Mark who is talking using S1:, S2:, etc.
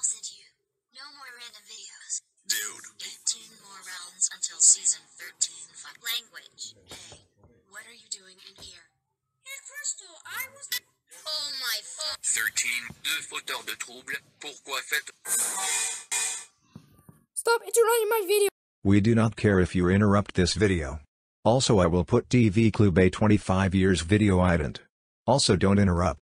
S1: ousted you. No more random videos.
S2: Dude.
S1: 18 more rounds until season 13. Language. Hey, what are you doing in here? Hey, Crystal, I was... Oh my fuck.
S2: 13. Deux fauteurs de troubles. Pourquoi faites...
S3: Stop interrupting my video.
S4: We do not care if you interrupt this video. Also, I will put TV Club a 25 years video ident. Also, don't interrupt.